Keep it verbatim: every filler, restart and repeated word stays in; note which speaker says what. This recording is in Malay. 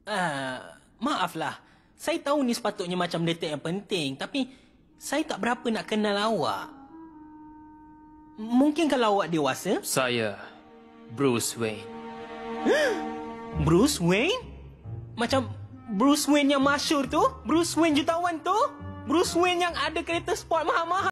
Speaker 1: Uh, maaflah. Saya tahu ni sepatutnya macam detik yang penting, tapi saya tak berapa nak kenal awak. Mungkin kalau awak dewasa?
Speaker 2: Saya Bruce Wayne.
Speaker 1: Bruce Wayne? Macam Bruce Wayne yang masyhur tu? Bruce Wayne jutawan tu? Bruce Wayne yang ada kereta sport mahal-mahal?